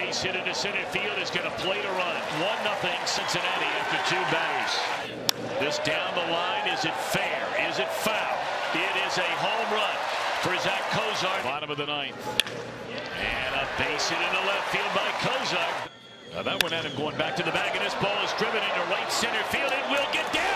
base hit into center field is going to play to run. 1-0 Cincinnati after 2 batters. This down the line, is it fair? Is it foul? It is a home run for Zack Cozart. Bottom of the 9th. And a base hit into left field by Cozart. Now that one had him going back to the bag, and this ball is driven into right center field. It will get down.